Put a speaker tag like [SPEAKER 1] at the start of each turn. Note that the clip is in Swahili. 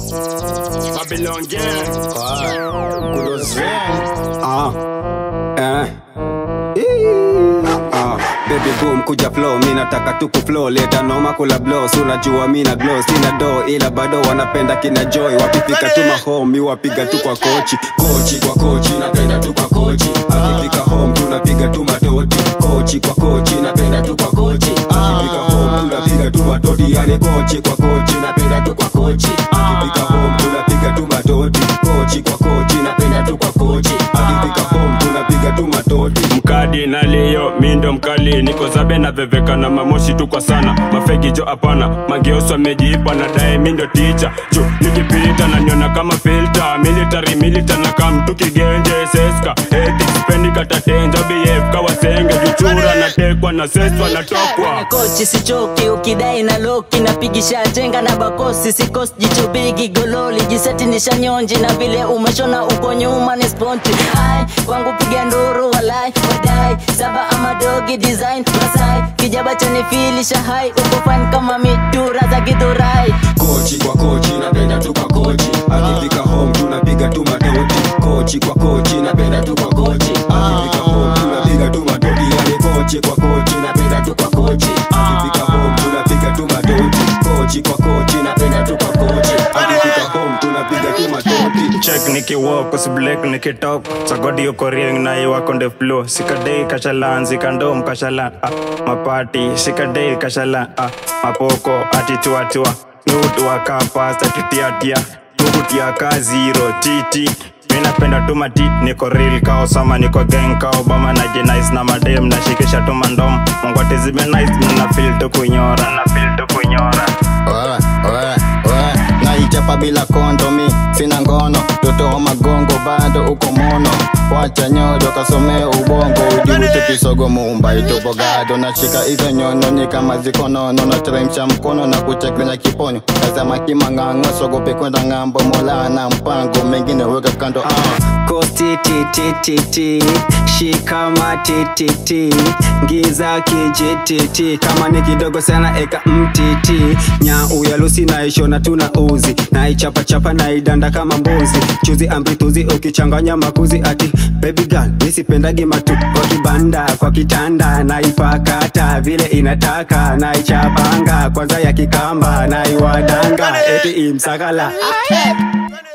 [SPEAKER 1] Babilon Geng.
[SPEAKER 2] KUDOS Baby boom kuja flow, mina taka tuku flow. Leta noma kula blow, unajua mina glow. Sina do ila bado wanapenda kina joy. Wapipika tu mahome, wapiga tu kwa kochi. Kochi kwa kochi, napenda tu kwa kochi. Akifika home, tunapiga tu matoti. Kochi kwa kochi, napenda tu kwa kochi. Akifika home, tunapiga tu matoti. Yani kochi kwa kochi, napenda tu kwa kochi. Akifika home, tunapiga tu matoti. Kochi kwa kochi, napenda tu kwa kochi. Akifika home, tunapiga tu matoti.
[SPEAKER 1] Mkadi na leo, mindo mkali. Niko zabe na veveka na mamoshi tu kwa sana. Mafegi jo apana, mageuso mejiipa na dae mindo teacher. Jo, nikipita na nyona kama filter. Military na kamtuki genje seska. Ethics pendi katatenja BF kawa senge. Juchura na tekwa na seswa na tokwa.
[SPEAKER 3] Kochi sichoki ukidai na loki. Napigisha jenga na bakosi. Sikos jicho bigi gololi. Jiseti nisha nyonji na vile umeshona uko nyuma ni sponti. Hai, kwangu piga nduru walai. Wadai, saba ama dogi design. Masai, kijaba chani filisha hai. Uko fine kama mitura za githurai.
[SPEAKER 2] Kochi kwa kochi, napenda tu kwa kochi. Akifika home, tunapiga tu matoti. Kochi kwa kochi, napenda tu kwa kochi. Akifika home, tunapiga tu matoti. Yani kochi kwa kochi, napenda tu kwa kochi. Akifika home, tunapiga tu matoti. Kochi kwa kochi, napenda tu kwa kochi. Akifika home, tunapiga tu matoti.
[SPEAKER 4] Check niki walk, usiblack niki talk. Sagodi yuko rieng na iwa konde flow. Sikadei kashalan, zikandom kashalan. Mapati, sikadei kashalan. Mapoko, atitua. Nutu wakapas, atitiatia. Nukutia ka zero, titi. Minapenda tu matit, niko real ka Osama. Niko gang ka Obama, najinice na madem. Nashikisha tu mandom, mungwati zime nice. Muna feel tu kunyora.
[SPEAKER 5] Naichapa bila kondomi, sina ngono. Toto wa magongo bado uko mono. Wacha nyodo kasome ubongo. Ujiwite kisogo mumba itupo gado. Nashika hizo nyono ni kama zikonono. Nateremsha mkono na kucheklenya kiponyo. Kazama kimangango sogope kwenda ngambo. Mola na mpango mengine weka kando.
[SPEAKER 2] Kosti titi, shika matiti. Giza kijititi, kama ni kidogo sana eka mtiti. Nya uyalusi naishona tuna uzi. Naichapa na idanda kama mbuzi. Chuzi ambrituzi ukichanganya makuzi. Ati baby girl, nisipendagi matu. Kwa kibanda, kwa kitanda, naipakata vile inataka. Naichapanga, kwanza ya kikamba, naiwadanga. Eti imsakala.